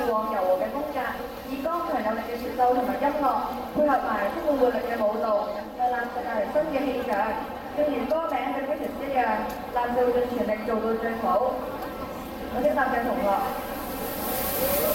往柔和嘅風格，以剛強有力嘅節奏同埋音樂，配合埋充滿活力嘅舞蹈，為男士帶嚟新嘅氣象。正如歌名嘅 British 一樣，男士會盡全力做到最好。我識答嘅同學。